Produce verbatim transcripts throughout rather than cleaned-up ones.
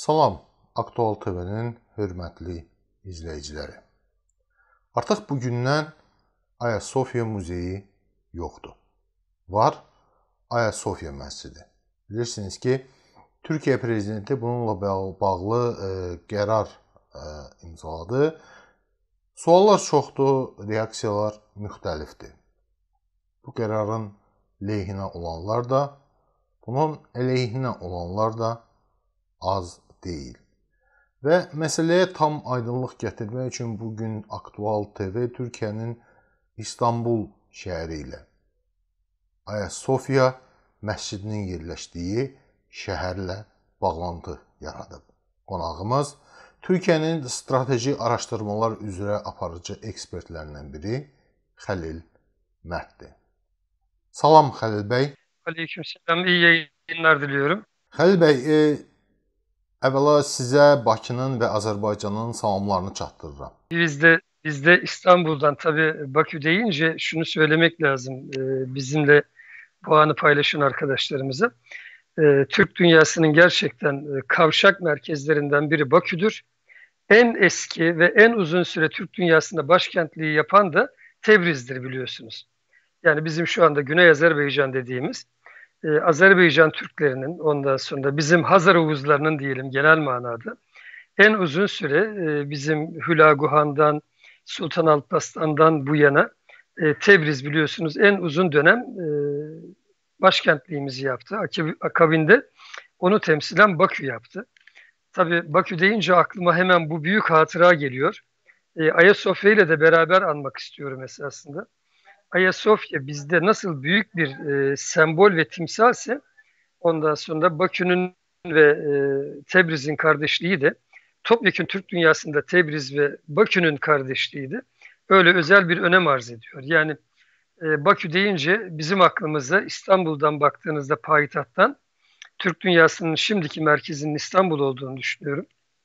Salam, Aktual T V-nin hörmətli izləyiciləri. Artıq bugündən Ayasofya Muzeyi yoxdur. Var Ayasofya məscidi. Bilirsiniz ki, Türkiyə prezidenti bununla bağlı e, qərar e, imzaladı. Suallar çoxdur, reaksiyalar müxtəlifdir. Bu qərarın leyhinə olanlar da, bunun əleyhinə olanlar da az deyil. Və məsələyə tam aydınlıq gətirmək üçün bugün Aktual T V Türkiyənin İstanbul şəhəri ilə Ayasofya məscidinin yerləşdiyi şəhərlə bağlantı yaradıb. Qonağımız Türkiyənin strateji araşdırmalar üzrə aparıcı ekspertlərindən biri Xəlil Mərddir. Salam Xəlil bəy. Aleykümselam, iyi yayınlar diliyorum. Xəlil bəy, e, əvvəla sizə Bakının və Azərbaycanın salamlarını çatdırıram. Biz de, biz de İstanbul'dan tabii Bakü deyince şunu söylemek lazım e, bizimle bu anı paylaşan arkadaşlarımıza. E, Türk dünyasının gerçekten e, kavşak merkezlerinden biri Bakü'dür. En eski ve en uzun süre Türk dünyasında başkentliği yapan da Tebriz'dir biliyorsunuz. Yani bizim şu anda Güney Azerbaycan dediğimiz Ee, Azerbaycan Türklerinin, ondan sonra bizim Hazar Oğuzlarının diyelim genel manada en uzun süre e, bizim Hülaguhan'dan, Sultan Alparslan'dan bu yana e, Tebriz biliyorsunuz en uzun dönem e, başkentliğimizi yaptı. Akabinde onu temsilen Bakü yaptı. Tabii Bakü deyince aklıma hemen bu büyük hatıra geliyor. E, Ayasofya ile de beraber anmak istiyorum esasında. Ayasofya bizde nasıl büyük bir e, sembol ve timsalse ondan sonra Bakü'nün ve e, Tebriz'in kardeşliği de topyekun Türk dünyasında Tebriz ve Bakü'nün kardeşliği de öyle özel bir önem arz ediyor. Yani e, Bakü deyince bizim aklımıza İstanbul'dan baktığınızda payitahttan Türk dünyasının şimdiki merkezinin İstanbul olduğunu düşünüyorum.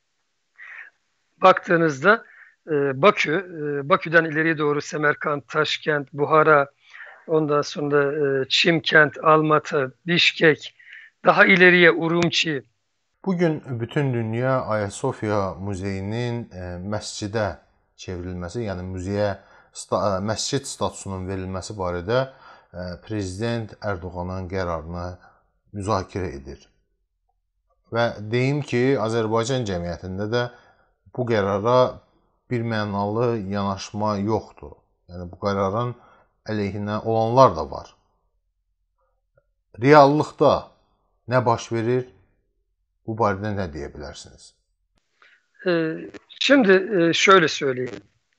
Baktığınızda Bakü, Bakü'den ileriye doğru Semerkant, Taşkent, Buhara, ondan sonra Çimkent, Almatı, Bişkek, daha ileriye Urumçi. Bugün bütün dünya Ayasofya Muzeyinin məscidə çevrilməsi, yəni muzeyə məscid statusunun verilməsi barədə Prezident Ərdoğanın qərarını müzakirə edir. Və deyim ki, Azərbaycan cəmiyyətində də bu qərara bir mənalı yanaşma yoxdur. Yəni bu qərarın əleyhinə olanlar da var. Reallıqda nə baş verir? Bu barədə nə deyə bilərsiniz? Ee, şimdi e, şöyle söyleyeyim.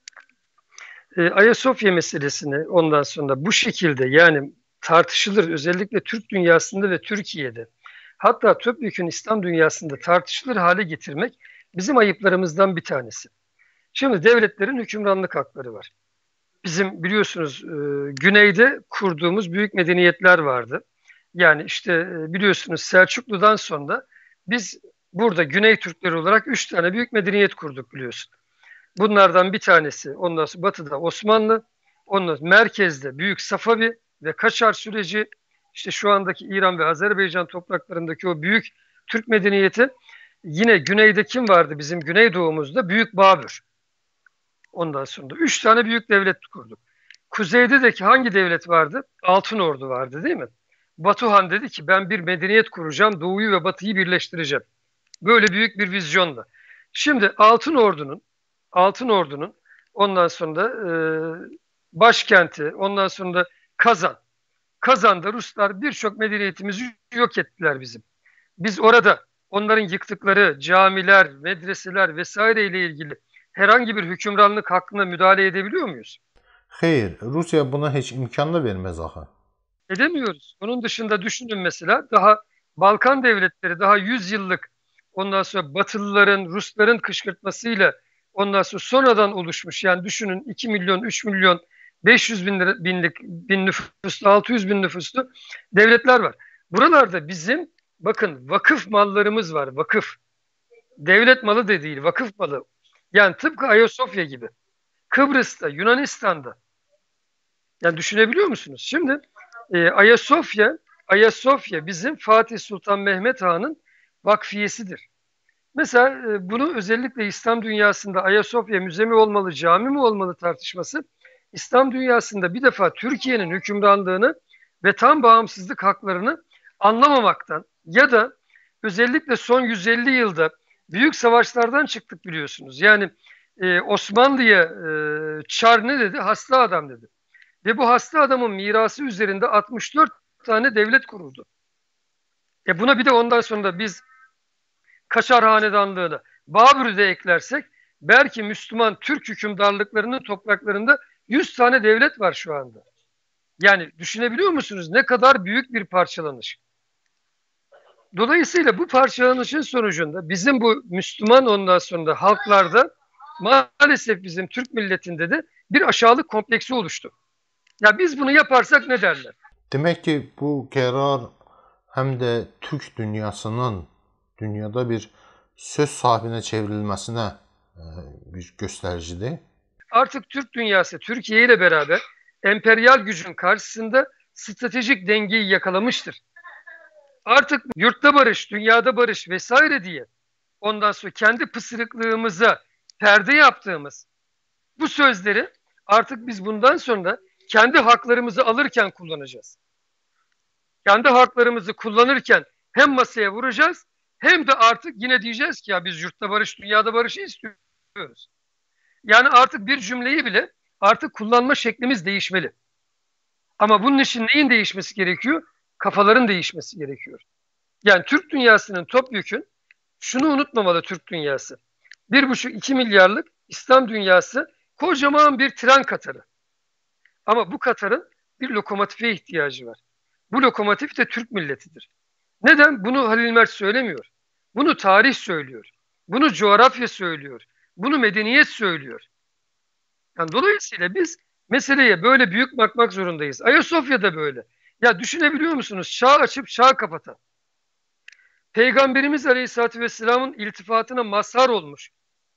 E, Ayasofya meselesini ondan sonra bu şekilde yani tartışılır özellikle Türk dünyasında ve Türkiye'de hatta topyekun İslam dünyasında tartışılır hale getirmek bizim ayıplarımızdan bir tanesi. Şimdi devletlerin hükümranlık hakları var. Bizim biliyorsunuz e, güneyde kurduğumuz büyük medeniyetler vardı. Yani işte e, biliyorsunuz Selçuklu'dan sonra biz burada Güney Türkleri olarak üç tane büyük medeniyet kurduk biliyorsun. Bunlardan bir tanesi ondan sonra batıda Osmanlı, ondan sonra merkezde Büyük Safavi ve Kaçar süreci, işte şu andaki İran ve Azerbaycan topraklarındaki o büyük Türk medeniyeti. Yine güneyde kim vardı bizim Güneydoğumuzda? Büyük Babür. Ondan sonra üç tane büyük devlet kurduk. Kuzeyde de hangi devlet vardı? Altınordu vardı değil mi? Batuhan dedi ki ben bir medeniyet kuracağım, Doğu'yu ve Batı'yı birleştireceğim. Böyle büyük bir vizyonla. Şimdi Altınordu'nun Altınordu'nun ondan sonra e, başkenti, ondan sonra Kazan. Kazan'da Ruslar birçok medeniyetimizi yok ettiler bizim. Biz orada onların yıktıkları camiler, medreseler vesaire ile ilgili herhangi bir hükümranlık hakkında müdahale edebiliyor muyuz? Hayır, Rusya buna hiç imkan da vermez aha. Edemiyoruz. Onun dışında düşünün mesela daha Balkan devletleri daha yüz yıllık ondan sonra Batılıların, Rusların kışkırtmasıyla ondan sonra sonradan oluşmuş. Yani düşünün iki milyon, üç milyon, beş yüz bin lira, binlik, bin nüfuslu, altı yüz bin nüfuslu devletler var. Buralarda bizim bakın vakıf mallarımız var. Vakıf. Devlet malı da değil, vakıf malı. Yani tıpkı Ayasofya gibi. Kıbrıs'ta, Yunanistan'da. Yani düşünebiliyor musunuz? Şimdi e, Ayasofya, Ayasofya bizim Fatih Sultan Mehmet Han'ın vakfiyesidir. Mesela e, bunu özellikle İslam dünyasında Ayasofya müze mi olmalı, cami mi olmalı tartışması, İslam dünyasında bir defa Türkiye'nin hükümranlığını ve tam bağımsızlık haklarını anlamamaktan ya da özellikle son yüz elli yılda büyük savaşlardan çıktık biliyorsunuz. Yani e, Osmanlı'ya e, Çar ne dedi? Hasta adam dedi. Ve bu hasta adamın mirası üzerinde altmış dört tane devlet kuruldu. E buna bir de ondan sonra da biz Kaçar Hanedanlığı'nı, Babür'ü de eklersek belki Müslüman Türk hükümdarlıklarının topraklarında yüz tane devlet var şu anda. Yani düşünebiliyor musunuz ne kadar büyük bir parçalanış. Dolayısıyla bu parçalanışın sonucunda bizim bu Müslüman ondan sonra halklarda maalesef bizim Türk milletinde de bir aşağılık kompleksi oluştu. Ya biz bunu yaparsak ne derler? Demek ki bu qərar həm də Türk dünyasının dünyada bir söz sahibinə çevrilməsinə bir göstericidir. Artık Türk dünyası Türkiye ile beraber emperyal gücün karşısında stratejik dengeyi yakalamıştır. Artık yurtta barış, dünyada barış vesaire diye ondan sonra kendi pısırıklığımıza perde yaptığımız bu sözleri artık biz bundan sonra kendi haklarımızı alırken kullanacağız. Kendi haklarımızı kullanırken hem masaya vuracağız hem de artık yine diyeceğiz ki ya biz yurtta barış, dünyada barışı istiyoruz. Yani artık bir cümleyi bile artık kullanma şeklimiz değişmeli. Ama bunun için neyin değişmesi gerekiyor? Kafaların değişmesi gerekiyor. Yani Türk dünyasının topyekün şunu unutmamalı Türk dünyası. Bir buçuk iki milyarlık İslam dünyası kocaman bir tren Katarı. Ama bu Katar'ın bir lokomotife ihtiyacı var. Bu lokomotif de Türk milletidir. Neden? Bunu Halil Mert söylemiyor. Bunu tarih söylüyor. Bunu coğrafya söylüyor. Bunu medeniyet söylüyor. Yani dolayısıyla biz meseleye böyle büyük bakmak zorundayız. Ayasofya'da böyle. Ya düşünebiliyor musunuz? Şah açıp şah kapatan. Peygamberimiz Aleyhisselatü Vesselam'ın iltifatına mazhar olmuş.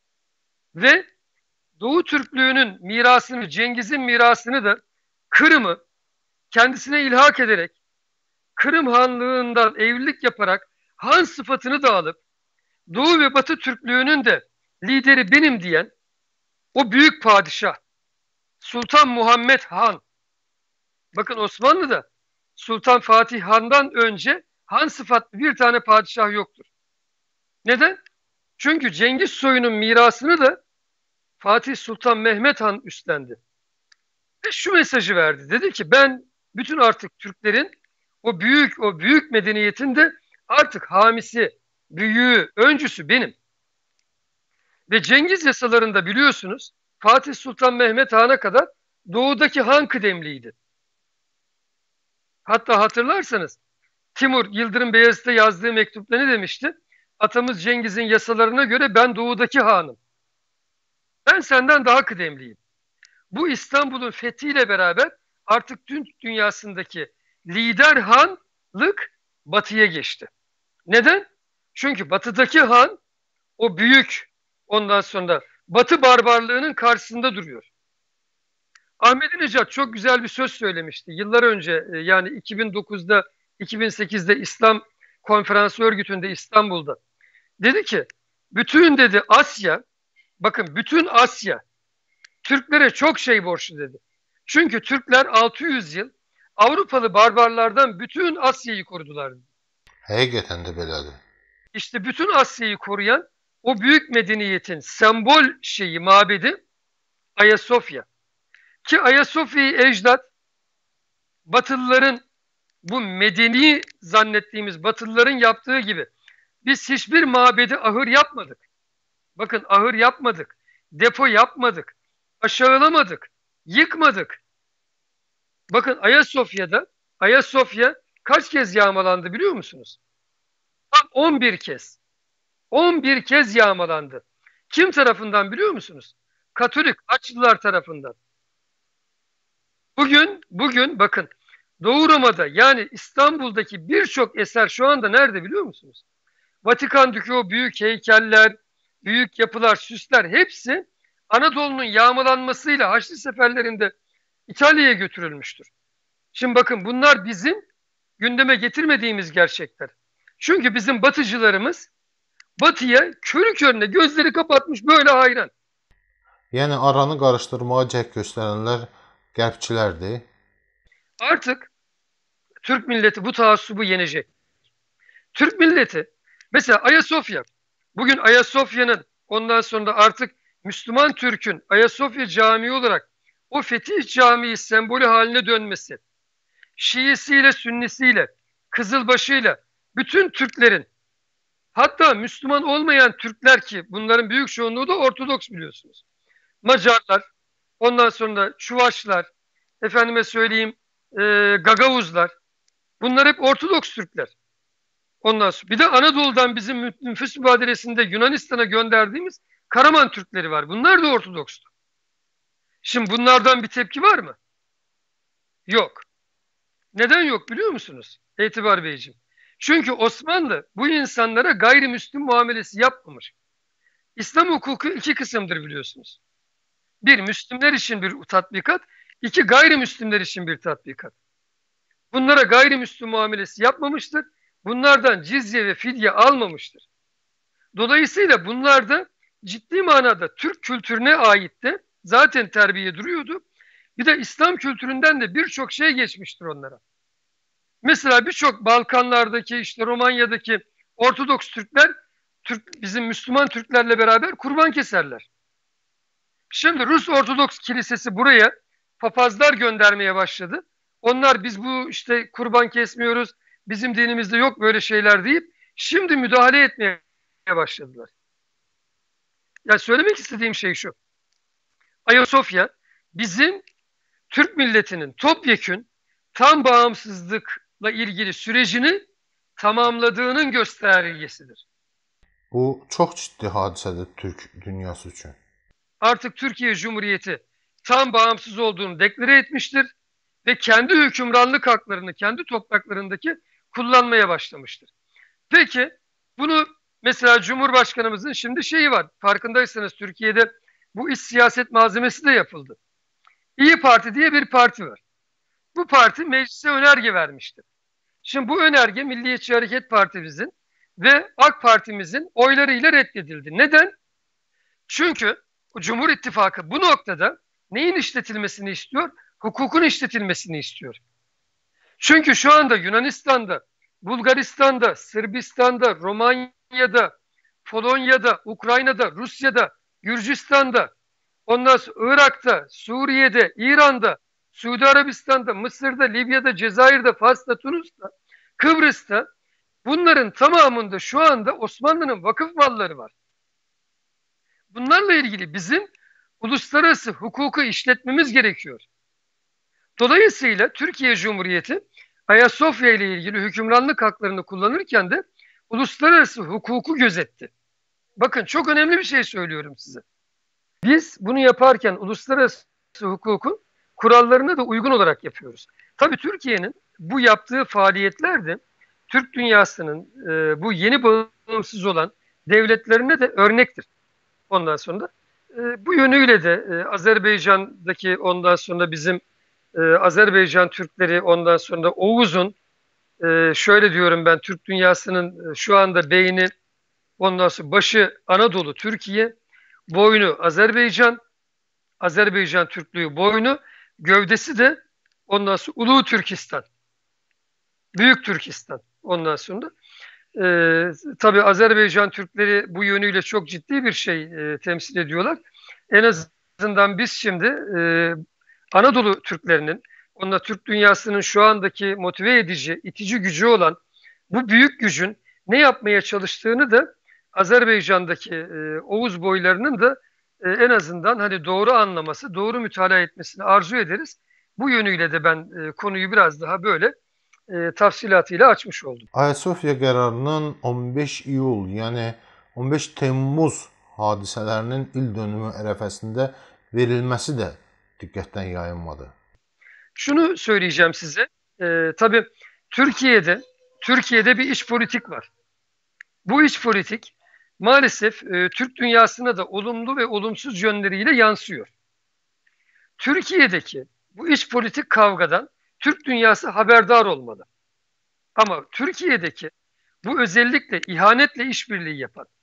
Ve Doğu Türklüğünün mirasını, Cengiz'in mirasını da Kırım'ı kendisine ilhak ederek Kırım Hanlığı'ndan evlilik yaparak Han sıfatını da alıp Doğu ve Batı Türklüğünün de lideri benim diyen o büyük padişah Sultan Muhammed Han. Bakın Osmanlı'da Sultan Fatih Han'dan önce Han sıfatlı bir tane padişah yoktur. Neden? Çünkü Cengiz soyunun mirasını da Fatih Sultan Mehmet Han üstlendi. Ve şu mesajı verdi. Dedi ki ben bütün artık Türklerin o büyük o büyük medeniyetin de artık hamisi, büyüğü, öncüsü benim. Ve Cengiz yasalarında biliyorsunuz Fatih Sultan Mehmet Han'a kadar doğudaki Han kıdemliydi. Hatta hatırlarsanız Timur Yıldırım Beyazıt'a yazdığı mektupta ne demişti? Atamız Cengiz'in yasalarına göre ben doğudaki hanım. Ben senden daha kıdemliyim. Bu İstanbul'un fethiyle beraber artık tüm dünyasındaki lider hanlık batıya geçti. Neden? Çünkü batıdaki han o büyük ondan sonra batı barbarlığının karşısında duruyor. Ahmet Necat çok güzel bir söz söylemişti. Yıllar önce yani iki bin dokuzda iki bin sekizde İslam Konferansı Örgütü'nde İstanbul'da. Dedi ki bütün dedi Asya bakın bütün Asya Türklere çok şey borçlu dedi. Çünkü Türkler altı yüz yıl Avrupalı barbarlardan bütün Asya'yı korudular. Həqiqətən də belədir. İşte bütün Asya'yı koruyan o büyük medeniyetin sembol şeyi, mabedi Ayasofya. Ki Ayasofya'yı ecdat Batılıların bu medeni zannettiğimiz Batılıların yaptığı gibi biz hiçbir mabedi ahır yapmadık. Bakın ahır yapmadık, depo yapmadık, aşağılamadık, yıkmadık. Bakın Ayasofya'da, Ayasofya kaç kez yağmalandı biliyor musunuz? Tam on bir kez. on bir kez yağmalandı. Kim tarafından biliyor musunuz? Katolik Haçlılar tarafından. Bugün, bugün bakın Doğu Roma'da yani İstanbul'daki birçok eser şu anda nerede biliyor musunuz? Vatikan'daki o büyük heykeller, büyük yapılar, süsler hepsi Anadolu'nun yağmalanmasıyla Haçlı seferlerinde İtalya'ya götürülmüştür. Şimdi bakın bunlar bizim gündeme getirmediğimiz gerçekler. Çünkü bizim batıcılarımız Batı'ya körü körüne gözleri kapatmış böyle hayran. Yəni aranı qarışdırmağa cəhd göstərənlər qərbçilərdir. Artık Türk milleti bu taassubu yenecek. Türk milleti mesela Ayasofya, bugün Ayasofya'nın ondan sonra artık Müslüman Türk'ün Ayasofya Camii olarak o Fetih Camii sembolü haline dönmesi, Şiisiyle, Sünnisiyle, Kızılbaşı'yla bütün Türklerin, hatta Müslüman olmayan Türkler ki bunların büyük çoğunluğu da Ortodoks biliyorsunuz. Macarlar, ondan sonra Çuvaşlar, efendime söyleyeyim e, Gagavuzlar, bunlar hep Ortodoks Türkler. Ondan sonra bir de Anadolu'dan bizim nüfus mübadelesinde Yunanistan'a gönderdiğimiz Karaman Türkleri var. Bunlar da Ortodoks'tu. Şimdi bunlardan bir tepki var mı? Yok. Neden yok biliyor musunuz? Etibar Beyciğim. Çünkü Osmanlı bu insanlara gayrimüslim muamelesi yapmamış. İslam hukuku iki kısımdır biliyorsunuz. Bir, Müslümanlar için bir tatbikat. İki, gayrimüslimler için bir tatbikat. Bunlara gayrimüslim muamelesi yapmamıştır. Bunlardan cizye ve fidye almamıştır. Dolayısıyla bunlar da ciddi manada Türk kültürüne ait de zaten terbiye duruyordu. Bir de İslam kültüründen de birçok şey geçmiştir onlara. Mesela birçok Balkanlardaki, işte Romanya'daki Ortodoks Türkler, Türk, bizim Müslüman Türklerle beraber kurban keserler. Şimdi Rus Ortodoks Kilisesi buraya papazlar göndermeye başladı. Onlar biz bu işte kurban kesmiyoruz, bizim dinimizde yok böyle şeyler deyip şimdi müdahale etmeye başladılar. Yani söylemek istediğim şey şu. Ayasofya bizim Türk milletinin topyekün tam bağımsızlıkla ilgili sürecini tamamladığının göstergesidir. Bu çox ciddi hadisədir Türk dünyası üçün. Artık Türkiye Cumhuriyeti tam bağımsız olduğunu deklare etmiştir ve kendi hükümranlık haklarını kendi topraklarındaki kullanmaya başlamıştır. Peki bunu mesela Cumhurbaşkanımızın şimdi şeyi var. Farkındaysanız Türkiye'de bu iç siyaset malzemesi de yapıldı. İyi Parti diye bir parti var. Bu parti meclise önerge vermişti. Şimdi bu önerge Milliyetçi Hareket Partimizin ve AK Parti'mizin oylarıyla reddedildi. Neden? Çünkü Cumhur İttifakı bu noktada neyin işletilmesini istiyor? Hukukun işletilmesini istiyor. Çünkü şu anda Yunanistan'da, Bulgaristan'da, Sırbistan'da, Romanya'da, Polonya'da, Ukrayna'da, Rusya'da, Gürcistan'da, ondan sonra Irak'ta, Suriye'de, İran'da, Suudi Arabistan'da, Mısır'da, Libya'da, Cezayir'de, Fas'ta, Tunus'ta, Kıbrıs'ta bunların tamamında şu anda Osmanlı'nın vakıf malları var. Bunlarla ilgili bizim uluslararası hukuku işletmemiz gerekiyor. Dolayısıyla Türkiye Cumhuriyeti Ayasofya ile ilgili hükümranlık haklarını kullanırken de uluslararası hukuku gözetti. Bakın çok önemli bir şey söylüyorum size. Biz bunu yaparken uluslararası hukukun kurallarına da uygun olarak yapıyoruz. Tabii Türkiye'nin bu yaptığı faaliyetler de Türk dünyasının e, bu yeni bağımsız olan devletlerine de örnektir. Ondan sonra e, bu yönüyle de e, Azerbaycan'daki ondan sonra bizim e, Azerbaycan Türkleri ondan sonra Oğuz'un e, şöyle diyorum ben Türk dünyasının e, şu anda beyni ondan sonra başı Anadolu Türkiye, boynu Azerbaycan, Azerbaycan Türklüğü boynu, gövdesi de ondan sonra Ulu Türkistan, Büyük Türkistan ondan sonra. Ee, tabii Azerbaycan Türkleri bu yönüyle çok ciddi bir şey e, temsil ediyorlar. En azından biz şimdi e, Anadolu Türklerinin, onunla Türk dünyasının şu andaki motive edici, itici gücü olan bu büyük gücün ne yapmaya çalıştığını da Azerbaycan'daki e, Oğuz boylarının da e, en azından hani doğru anlaması, doğru mütalaa etmesini arzu ederiz. Bu yönüyle de ben e, konuyu biraz daha böyle e, tafsilatıyla açmış oldum. Ayasofya qərarının on beş iyul, yəni on beş Temmuz hadisələrinin il dönümü ərəfəsində verilməsi də diqqətdən yayınmadı. Şunu söyleyeceğim size. E, tabii Türkiye'de Türkiye'de bir iç politik var. Bu iç politik maalesef e, Türk dünyasına da olumlu ve olumsuz yönleriyle yansıyor. Türkiye'deki bu iç politik kavgadan Türk dünyası haberdar olmalı. Ama Türkiye'deki bu özellikle ihanetle işbirliği yapan,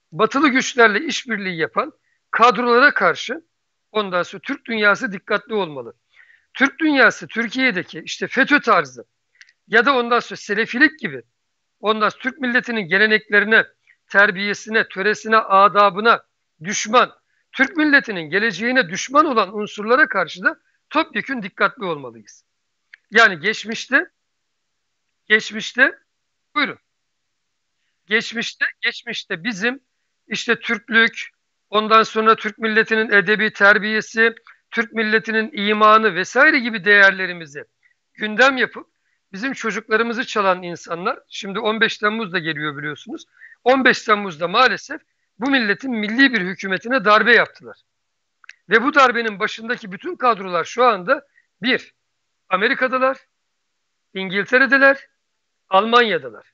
batılı güçlerle işbirliği yapan kadrolara karşı ondan sonra Türk dünyası dikkatli olmalı. Türk dünyası Türkiye'deki işte FETÖ tarzı ya da ondan sonra Selefilik gibi ondan sonra Türk milletinin geleneklerine, terbiyesine, töresine, adabına düşman, Türk milletinin geleceğine düşman olan unsurlara karşı da topyekün dikkatli olmalıyız. Yani geçmişte, geçmişte, buyurun. Geçmişte, geçmişte bizim işte Türklük, ondan sonra Türk milletinin edebi terbiyesi, Türk milletinin imanı vesaire gibi değerlerimizi gündem yapıp bizim çocuklarımızı çalan insanlar, şimdi on beş Temmuz da geliyor biliyorsunuz. on beş Temmuz'da maalesef bu milletin milli bir hükümetine darbe yaptılar. Ve bu darbenin başındaki bütün kadrolar şu anda bir, Amerika'dalar, İngiltere'deler, Almanya'dalar.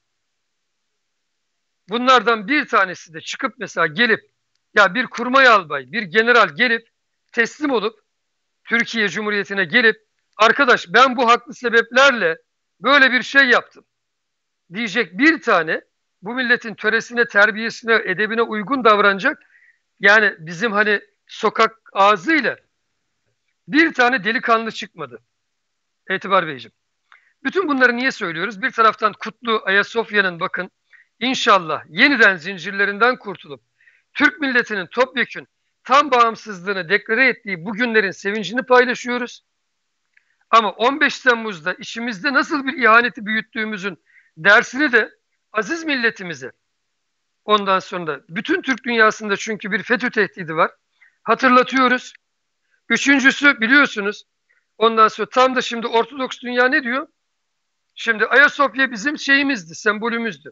Bunlardan bir tanesi de çıkıp mesela gelip ya bir kurmay albay, bir general gelip teslim olup Türkiye Cumhuriyeti'ne gelip arkadaş ben bu haklı sebeplerle böyle bir şey yaptım diyecek bir tane bu milletin töresine, terbiyesine, edebine uygun davranacak yani bizim hani sokak ağzıyla bir tane delikanlı çıkmadı. Etibar Beyciğim. Bütün bunları niye söylüyoruz? Bir taraftan Kutlu Ayasofya'nın bakın inşallah yeniden zincirlerinden kurtulup Türk milletinin topyekün tam bağımsızlığını deklare ettiği bu günlerin sevincini paylaşıyoruz. Ama on beş Temmuz'da içimizde nasıl bir ihaneti büyüttüğümüzün dersini de aziz milletimize ondan sonra bütün Türk dünyasında çünkü bir FETÖ tehdidi var. Hatırlatıyoruz. Üçüncüsü biliyorsunuz ondan sonra tam da şimdi Ortodoks dünya ne diyor? Şimdi Ayasofya bizim şeyimizdi, sembolümüzdü.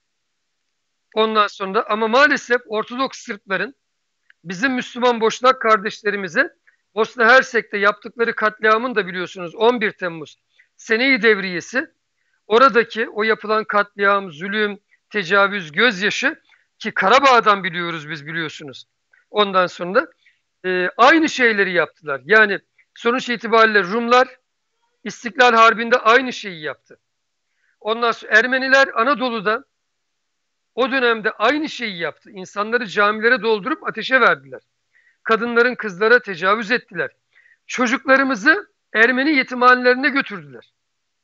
Ondan sonra ama maalesef Ortodoks Sırpların bizim Müslüman Boşnak kardeşlerimize Bosna Hersek'te yaptıkları katliamın da biliyorsunuz on bir Temmuz seneyi devriyesi oradaki o yapılan katliam, zulüm, tecavüz, gözyaşı ki Karabağ'dan biliyoruz biz biliyorsunuz. Ondan sonra e, aynı şeyleri yaptılar. Yani sonuç itibariyle Rumlar İstiklal Harbi'nde aynı şeyi yaptı. Ondan sonra Ermeniler Anadolu'da o dönemde aynı şeyi yaptı. İnsanları camilere doldurup ateşe verdiler. Kadınların kızlara tecavüz ettiler. Çocuklarımızı Ermeni yetimhanelerine götürdüler.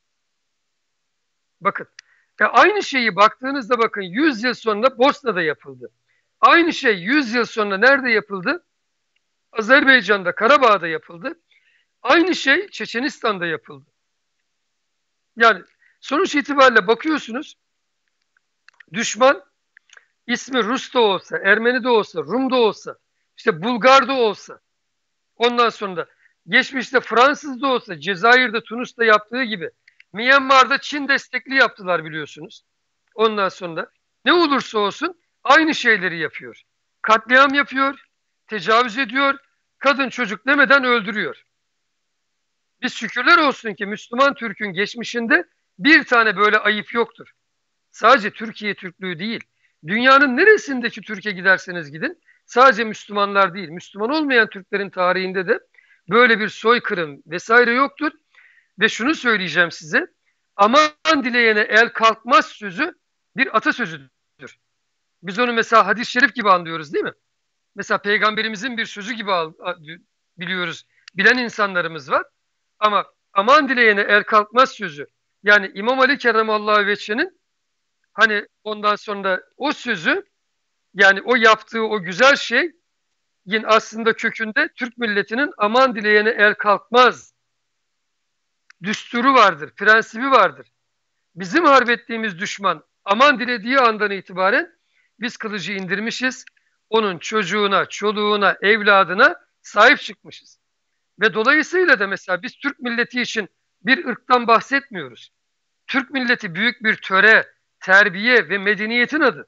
Bakın. E aynı şeyi baktığınızda bakın yüz yıl sonra Bosna'da yapıldı. Aynı şey yüz yıl sonra nerede yapıldı? Azerbaycan'da, Karabağ'da yapıldı. Aynı şey Çeçenistan'da yapıldı. Yani sonuç itibariyle bakıyorsunuz düşman ismi Rus da olsa, Ermeni de olsa, Rum da olsa, işte Bulgar da olsa, ondan sonra geçmişte Fransız da olsa, Cezayir'de, Tunus'ta yaptığı gibi Myanmar'da Çin destekli yaptılar biliyorsunuz. Ondan sonra ne olursa olsun aynı şeyleri yapıyor. Katliam yapıyor, tecavüz ediyor, kadın çocuk demeden öldürüyor. Biz şükürler olsun ki Müslüman Türk'ün geçmişinde bir tane böyle ayıp yoktur. Sadece Türkiye Türklüğü değil, dünyanın neresindeki Türkiye giderseniz gidin, sadece Müslümanlar değil, Müslüman olmayan Türklerin tarihinde de böyle bir soykırım vesaire yoktur. Ve şunu söyleyeceğim size, aman dileyene el kalkmaz sözü bir atasözüdür. Biz onu mesela hadis-i şerif gibi anlıyoruz değil mi? Mesela peygamberimizin bir sözü gibi biliyoruz, bilen insanlarımız var. Ama aman dileyene el kalkmaz sözü, yani İmam Ali Kerramallahu Veçhe'nin hani ondan sonra o sözü yani o yaptığı o güzel şey yine aslında kökünde Türk milletinin aman dileyene el kalkmaz düsturu vardır, prensibi vardır. Bizim harp ettiğimiz düşman aman dilediği andan itibaren biz kılıcı indirmişiz. Onun çocuğuna, çoluğuna, evladına sahip çıkmışız. Ve dolayısıyla da mesela biz Türk milleti için bir ırktan bahsetmiyoruz. Türk milleti büyük bir töre, terbiye ve medeniyetin adı.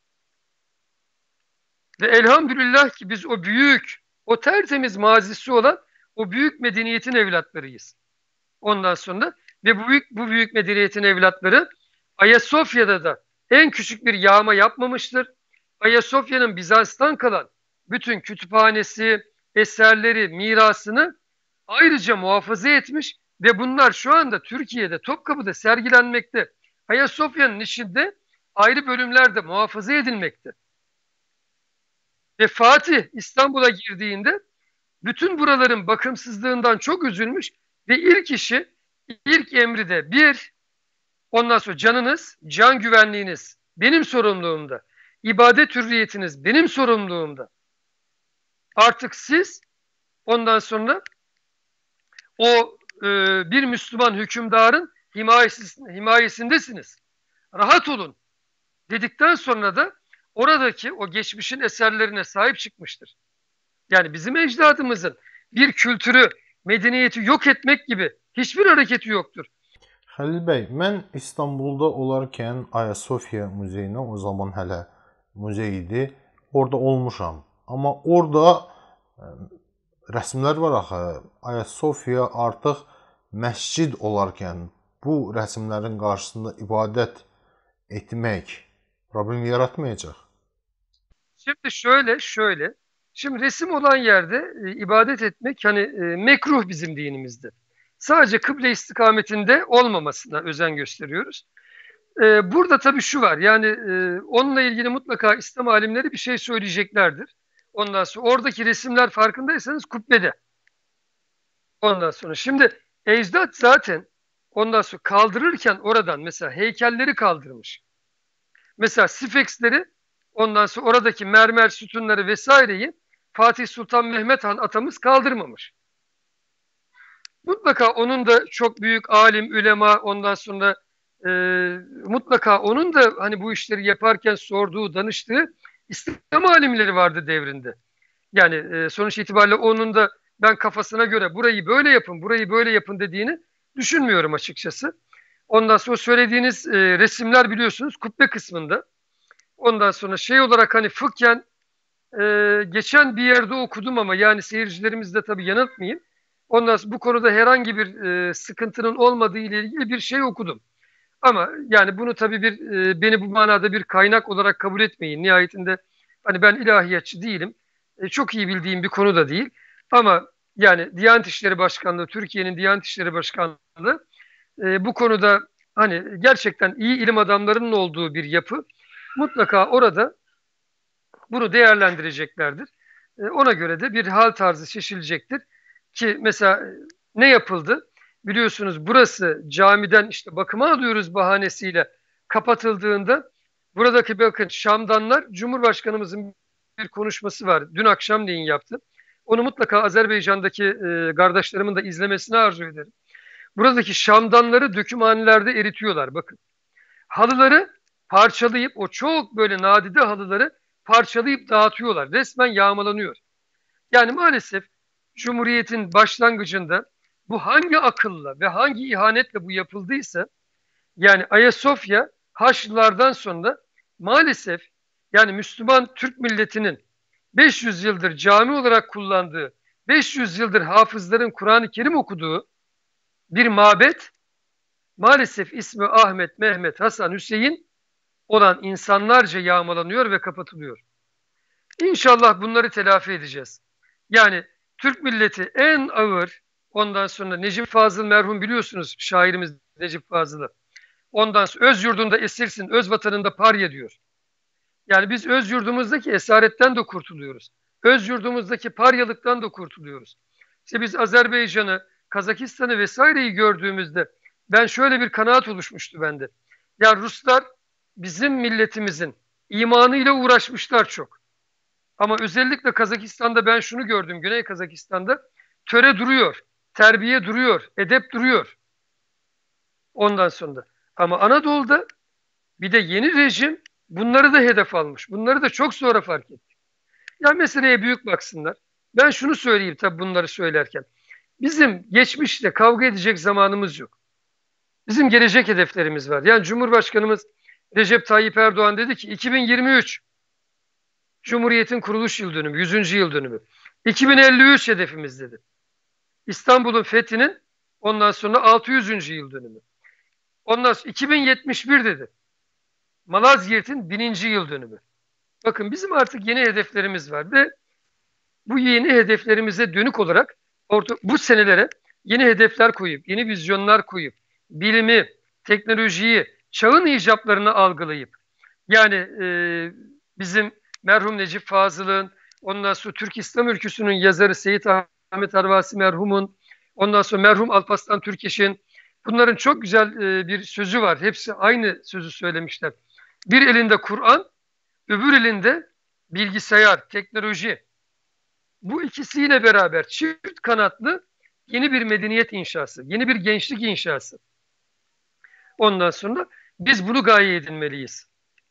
Ve elhamdülillah ki biz o büyük, o tertemiz mazisi olan o büyük medeniyetin evlatlarıyız. Ondan sonra ve bu büyük, bu büyük medeniyetin evlatları Ayasofya'da da en küçük bir yağma yapmamıştır. Ayasofya'nın Bizans'tan kalan bütün kütüphanesi, eserleri, mirasını ayrıca muhafaza etmiş ve bunlar şu anda Türkiye'de Topkapı'da sergilenmekte. Ayasofya'nın içinde ayrı bölümlerde muhafaza edilmekte. Ve Fatih İstanbul'a girdiğinde bütün buraların bakımsızlığından çok üzülmüş ve ilk işi, ilk emri de bir, ondan sonra canınız, can güvenliğiniz benim sorumluluğumda. İbadet hürriyetiniz benim sorumluluğumda. Artık siz ondan sonra o e, bir Müslüman hükümdarın himayesindesiniz. Rahat olun dedikten sonra da oradaki o geçmişin eserlerine sahip çıkmıştır. Yani bizim ecdadımızın bir kültürü, medeniyeti yok etmek gibi hiçbir hareketi yoktur. Xəlil bəy, mən İstanbulda olarkən Ayasofya muzeyinə, o zaman hələ muzey idi, orada olmuşam. Amma orada ə, rəsmlər var axı. Ayasofya artıq məscid olarkən bu rəsmlərin qarşısında ibadət etmək problem yaratmayacaq. Şimdi şöyle, şöyle. Şimdi resim olan yerde e, ibadet etmek hani e, mekruh bizim dinimizde. Sadece kıble istikametinde olmamasına özen gösteriyoruz. E, burada tabii şu var. Yani e, onunla ilgili mutlaka İslam alimleri bir şey söyleyeceklerdir. Ondan sonra oradaki resimler farkındaysanız kubbede. Ondan sonra şimdi ecdat zaten ondan sonra kaldırırken oradan mesela heykelleri kaldırmış. Mesela Sifeksleri ondan sonra oradaki mermer sütunları vesaireyi Fatih Sultan Mehmet Han atamız kaldırmamış. Mutlaka onun da çok büyük alim, ülema ondan sonra e, mutlaka onun da hani bu işleri yaparken sorduğu, danıştığı İslam alimleri vardı devrinde. Yani e, sonuç itibariyle onun da ben kafasına göre burayı böyle yapın, burayı böyle yapın dediğini düşünmüyorum açıkçası. Ondan sonra söylediğiniz e, resimler biliyorsunuz kubbe kısmında. Ondan sonra şey olarak hani fıkhen e, geçen bir yerde okudum ama yani seyircilerimiz de tabii yanıltmayayım. Ondan sonra bu konuda herhangi bir e, sıkıntının olmadığı ile ilgili bir şey okudum. Ama yani bunu tabii bir e, beni bu manada bir kaynak olarak kabul etmeyin. Nihayetinde hani ben ilahiyatçı değilim. E, çok iyi bildiğim bir konu da değil. Ama yani Diyanet İşleri Başkanlığı, Türkiye'nin Diyanet İşleri Başkanlığı e, bu konuda hani gerçekten iyi ilim adamlarının olduğu bir yapı. Mutlaka orada bunu değerlendireceklerdir. E, ona göre de bir hal tarzı şişilecektir. Ki mesela e, ne yapıldı? Biliyorsunuz burası camiden işte bakıma alıyoruz bahanesiyle kapatıldığında buradaki bakın şamdanlar Cumhurbaşkanımızın bir konuşması var. Dün akşam neyin yaptı? Onu mutlaka Azerbaycan'daki e, kardeşlerimin de izlemesini arzu ederim. Buradaki şamdanları dökümhanelerde eritiyorlar bakın. Halıları parçalayıp o çok böyle nadide halıları parçalayıp dağıtıyorlar. Resmen yağmalanıyor. Yani maalesef Cumhuriyet'in başlangıcında bu hangi akılla ve hangi ihanetle bu yapıldıysa yani Ayasofya Haçlılardan sonra maalesef yani Müslüman Türk milletinin beş yüz yıldır cami olarak kullandığı, beş yüz yıldır hafızların Kur'an-ı Kerim okuduğu bir mabet maalesef ismi Ahmet, Mehmet, Hasan, Hüseyin olan insanlarca yağmalanıyor ve kapatılıyor. İnşallah bunları telafi edeceğiz. Yani Türk milleti en ağır, ondan sonra Necip Fazıl merhum biliyorsunuz şairimiz Necip Fazıl'ı. Ondan sonra öz yurdunda esirsin, öz vatanında parya diyor. Yani biz öz yurdumuzdaki esaretten de kurtuluyoruz. Öz yurdumuzdaki paryalıktan da kurtuluyoruz. İşte biz Azerbaycan'ı, Kazakistan'ı vesaireyi gördüğümüzde ben şöyle bir kanaat oluşmuştu bende. Ya Ruslar bizim milletimizin imanıyla uğraşmışlar çok. Ama özellikle Kazakistan'da ben şunu gördüm. Güney Kazakistan'da töre duruyor, terbiye duruyor, edep duruyor. Ondan sonra. Ama Anadolu'da bir de yeni rejim bunları da hedef almış. Bunları da çok sonra fark ettik. Ya meseleye büyük baksınlar. Ben şunu söyleyeyim tabii bunları söylerken. Bizim geçmişle kavga edecek zamanımız yok. Bizim gelecek hedeflerimiz var. Yani Cumhurbaşkanımız Recep Tayyip Erdoğan dedi ki iki bin yirmi üç Cumhuriyet'in kuruluş yıl dönümü, yüzüncü yıl dönümü. iki bin elli üç hedefimiz dedi. İstanbul'un fethinin ondan sonra altı yüzüncü yıl dönümü. Ondan sonra iki bin yetmiş bir dedi. Malazgirt'in bininci yıl dönümü. Bakın bizim artık yeni hedeflerimiz var ve bu yeni hedeflerimize dönük olarak orta, bu senelere yeni hedefler koyup, yeni vizyonlar koyup, bilimi, teknolojiyi, çağın icaplarını algılayıp, yani e, bizim merhum Necip Fazıl'ın, ondan sonra Türk İslam Ülküsü'nün yazarı Seyit Ahmet Arvasi merhumun, ondan sonra merhum Alparslan Türkeş'in, bunların çok güzel e, bir sözü var. Hepsi aynı sözü söylemişler. Bir elinde Kur'an, öbür elinde bilgisayar, teknoloji. Bu ikisiyle beraber çift kanatlı yeni bir medeniyet inşası, yeni bir gençlik inşası. Ondan sonra biz bunu gaye edinmeliyiz.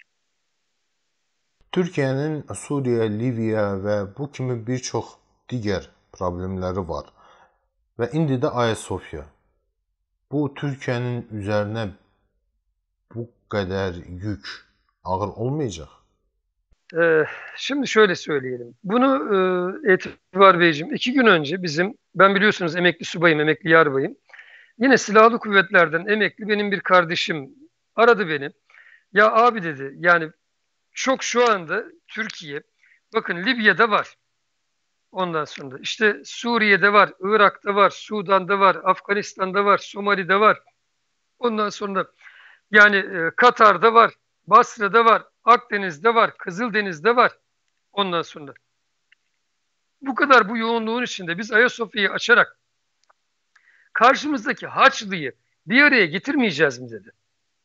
Türkiyənin Suriya, Liviya və bu kimi bir çox digər problemləri var. Və indi də Ayasofya. Bu Türkiyənin üzərinə bu qədər yük ağır olmayacaq. Ee, şimdi şöyle söyleyelim. Bunu e, Etibar Beyciğim, iki gün önce bizim, ben biliyorsunuz emekli subayım, emekli yarbayım. Yine silahlı kuvvetlerden emekli benim bir kardeşim aradı beni. Ya abi dedi, yani çok şu anda Türkiye, bakın Libya'da var. Ondan sonra işte Suriye'de var, Irak'ta var, Sudan'da var, Afganistan'da var, Somali'de var. Ondan sonra yani e, Katar'da var, Basra'da var, Akdeniz'de var, Kızıldeniz'de var. Ondan sonra bu kadar bu yoğunluğun içinde biz Ayasofya'yı açarak karşımızdaki Haçlı'yı bir araya getirmeyeceğiz mi dedi.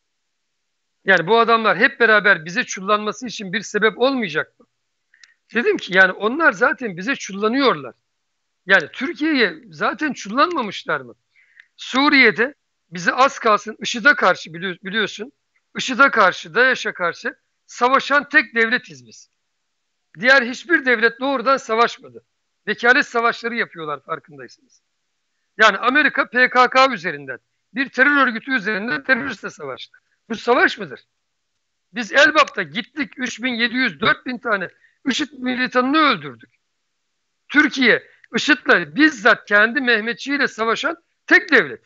Yani bu adamlar hep beraber bize çullanması için bir sebep olmayacak mı? Dedim ki yani onlar zaten bize çullanıyorlar. Yani Türkiye'ye zaten çullanmamışlar mı? Suriye'de bizi az kalsın IŞİD'e karşı biliyorsun. IŞİD'e karşı, DAEŞ'e karşı savaşan tek devletiz biz. Diğer hiçbir devlet doğrudan savaşmadı. Vekalet savaşları yapıyorlar farkındaysanız. Yani Amerika P K K üzerinden, bir terör örgütü üzerinden teröristle savaştı. Bu savaş mıdır? Biz Elbap'ta gittik üç bin yedi yüz dört bin tane IŞİD militanını öldürdük. Türkiye IŞİD'le bizzat kendi Mehmetçiğiyle savaşan tek devlet.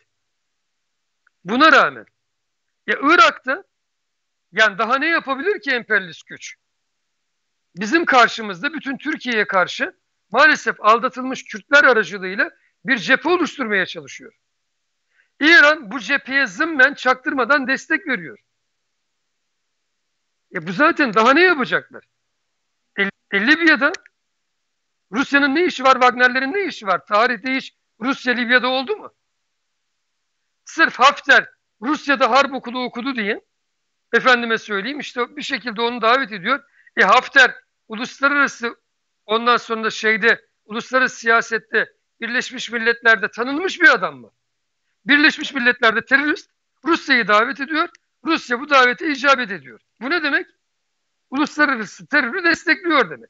Buna rağmen ya Irak'ta yani daha ne yapabilir ki emperyalist güç? Bizim karşımızda bütün Türkiye'ye karşı maalesef aldatılmış Kürtler aracılığıyla bir cephe oluşturmaya çalışıyor. İran bu cepheye zımmen çaktırmadan destek veriyor. E bu zaten daha ne yapacaklar? E, e Libya'da Rusya'nın ne işi var, Wagner'lerin ne işi var? Tarihte hiç Rusya Libya'da oldu mu? Sırf Hafter Rusya'da harp okulu okudu diye efendime söyleyeyim işte bir şekilde onu davet ediyor. E Hafter uluslararası ondan sonra şeyde uluslararası siyasette Birleşmiş Milletler'de tanınmış bir adam mı? Birleşmiş Milletler'de terörist Rusya'yı davet ediyor. Rusya bu davete icabet ediyor. Bu ne demek? Uluslararası terörü destekliyor demek.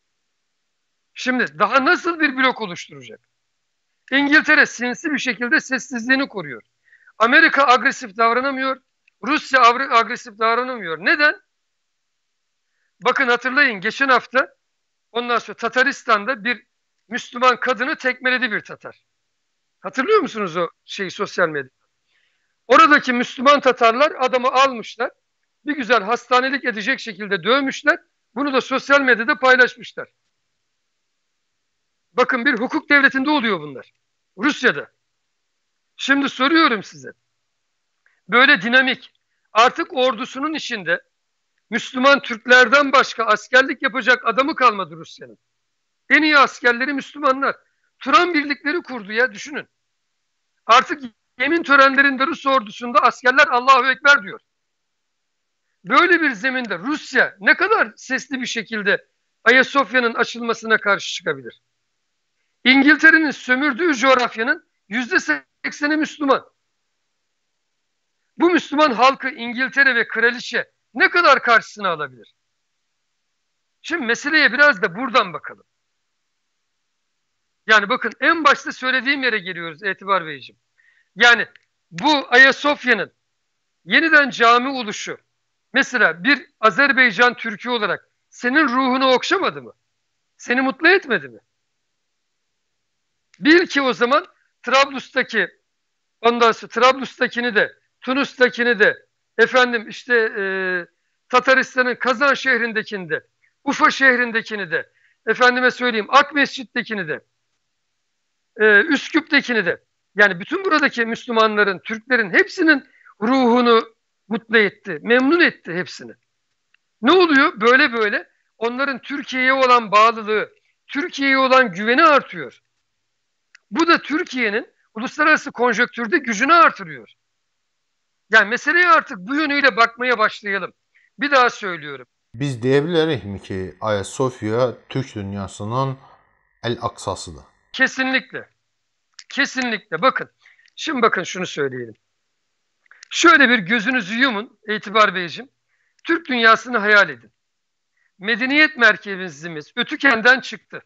Şimdi daha nasıl bir blok oluşturacak? İngiltere sinsi bir şekilde sessizliğini koruyor. Amerika agresif davranamıyor. Rusya agresif davranamıyor. Neden? Bakın hatırlayın geçen hafta ondan sonra Tataristan'da bir Müslüman kadını tekmeledi bir Tatar. Hatırlıyor musunuz o şeyi sosyal medyada? Oradaki Müslüman Tatarlar adamı almışlar. Bir güzel hastanelik edecek şekilde dövmüşler. Bunu da sosyal medyada paylaşmışlar. Bakın bir hukuk devletinde oluyor bunlar. Rusya'da. Şimdi soruyorum size. Böyle dinamik, artık ordusunun içinde Müslüman Türklerden başka askerlik yapacak adamı kalmadı Rusya'nın. En iyi askerleri Müslümanlar. Turan birlikleri kurdu ya düşünün. Artık yemin törenlerinde Rus ordusunda askerler Allahu Ekber diyor. Böyle bir zeminde Rusya ne kadar sesli bir şekilde Ayasofya'nın açılmasına karşı çıkabilir? İngiltere'nin sömürdüğü coğrafyanın yüzde sekseni Müslüman. Bu Müslüman halkı İngiltere ve kraliçe ne kadar karşısına alabilir? Şimdi meseleye biraz da buradan bakalım. Yani bakın en başta söylediğim yere geliyoruz Etibar Beyciğim. Yani bu Ayasofya'nın yeniden cami oluşu mesela bir Azerbaycan Türk'ü olarak senin ruhunu okşamadı mı? Seni mutlu etmedi mi? Bil ki o zaman Trablus'taki ondan sonra Trablus'takini de Tunus'takini de efendim işte e, Tataristan'ın Kazan şehrindekini de Ufa şehrindekini de efendime söyleyeyim Ak Mescid'dekini de e, Üsküp'tekini de yani bütün buradaki Müslümanların, Türklerin hepsinin ruhunu mutlu etti, memnun etti hepsini. Ne oluyor? Böyle böyle onların Türkiye'ye olan bağlılığı, Türkiye'ye olan güveni artıyor. Bu da Türkiye'nin uluslararası konjonktürde gücünü artırıyor. Yani meseleye artık bu yönüyle bakmaya başlayalım. Bir daha söylüyorum. Biz deyə bilərikmi ki, Ayasofya Türk dünyasının El-Aksasıdır? Kesinlikle. Kesinlikle. Bakın. Şimdi bakın şunu söyleyelim. Şöyle bir gözünüzü yumun İtibar Beyciğim. Türk dünyasını hayal edin. Medeniyet merkezimiz Ötüken'den çıktı.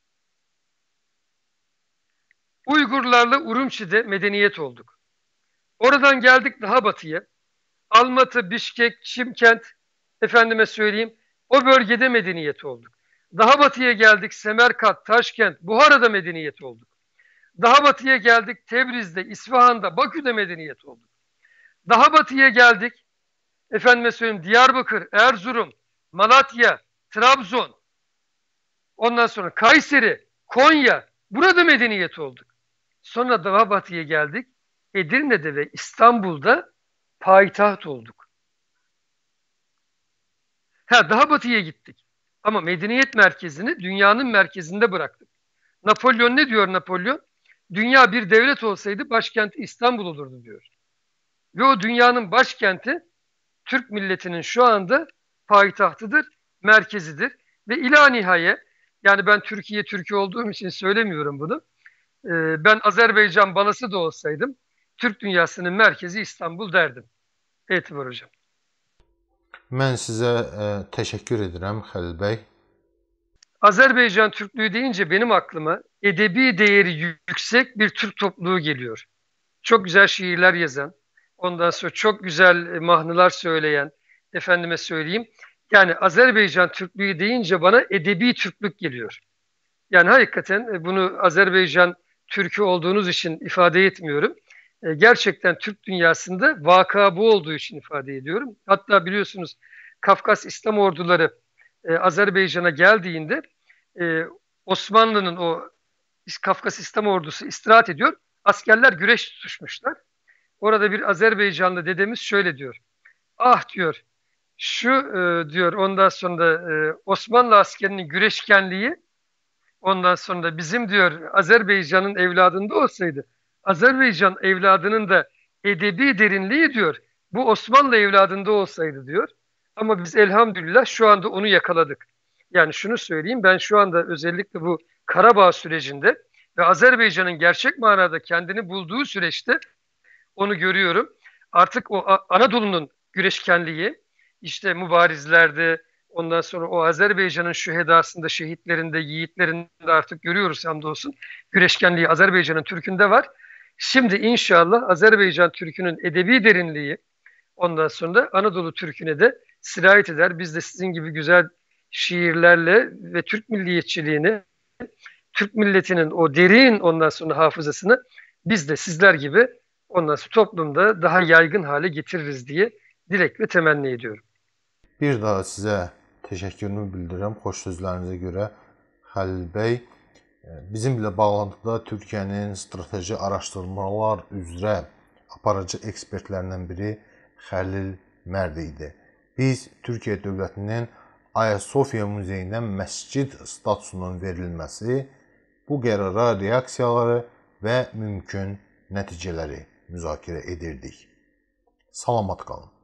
Uygurlarla Urumçi'de medeniyet olduk. Oradan geldik daha batıya. Almatı, Bişkek, Şimkent, efendime söyleyeyim, o bölgede medeniyet olduk. Daha batıya geldik Semerkant, Taşkent, Buhara'da medeniyet olduk. Daha batıya geldik Tebriz'de, İsfahan'da, Bakü'de medeniyet olduk. Daha batıya geldik efendime söyleyeyim Diyarbakır, Erzurum, Malatya, Trabzon, ondan sonra Kayseri, Konya, burada medeniyet olduk. Sonra daha batıya geldik. Edirne'de ve İstanbul'da payitaht olduk. Ha, daha batıya gittik. Ama medeniyet merkezini dünyanın merkezinde bıraktık. Napolyon ne diyor Napolyon? Dünya bir devlet olsaydı başkenti İstanbul olurdu diyor. Ve o dünyanın başkenti Türk milletinin şu anda payitahtıdır, merkezidir. Ve ila nihaye, yani ben Türkiye Türkiye olduğum için söylemiyorum bunu. Ee, ben Azerbaycan balası da olsaydım Türk dünyasının merkezi İstanbul derdim. Etibar hocam. Mən sizə ə, təşəkkür edirəm Xəlil bəy. Azerbaycan Türklüğü deyince benim aklıma edebi değeri yüksek bir Türk topluluğu geliyor. Çok güzel şiirler yazan, ondan sonra çok güzel mahnılar söyleyen, efendime söyleyeyim. Yani Azerbaycan Türklüğü deyince bana edebi Türklük geliyor. Yani hakikaten bunu Azerbaycan Türk'ü olduğunuz için ifade etmiyorum. Gerçekten Türk dünyasında vaka bu olduğu için ifade ediyorum. Hatta biliyorsunuz Kafkas İslam orduları Azerbaycan'a geldiğinde Osmanlı'nın o Kafkas İslam ordusu istirahat ediyor. Askerler güreş tutuşmuşlar. Orada bir Azerbaycanlı dedemiz şöyle diyor. Ah diyor, şu e, diyor ondan sonra e, Osmanlı askerinin güreşkenliği ondan sonra bizim diyor Azerbaycan'ın evladında olsaydı, Azerbaycan evladının da edebi derinliği diyor bu Osmanlı evladında olsaydı diyor. Ama biz elhamdülillah şu anda onu yakaladık. Yani şunu söyleyeyim, ben şu anda özellikle bu Karabağ sürecinde ve Azerbaycan'ın gerçek manada kendini bulduğu süreçte onu görüyorum. Artık o Anadolu'nun güreşkenliği, işte mübarizlerde, ondan sonra o Azerbaycan'ın şühedasında, şehitlerinde, yiğitlerinde artık görüyoruz hamdolsun. Güreşkenliği Azerbaycan'ın Türk'ünde var. Şimdi inşallah Azerbaycan Türk'ünün edebi derinliği ondan sonra Anadolu Türk'üne de sirayet eder. Biz de sizin gibi güzel şiirlerle ve Türk milliyetçiliğini, Türk milletinin o derin ondan sonra hafızasını biz de sizler gibi ondan sonra toplumda daha yaygın hale getiririz diye dilek ve temenni ediyorum. Bir daha sizə təşəkkürümü bildirirəm xoş sözlərinizə görə Xəlil bəy. Bizimlə bağlantıda Türkiyənin strateji araşdırmalar üzrə aparıcı ekspertlərindən biri Xəlil Mərd idi. Biz Türkiyə dövlətinin Ayasofya muzeyinə məscid statusunun verilməsi, bu qərara reaksiyaları və mümkün nəticələri müzakirə edirdik. Salamat qalın.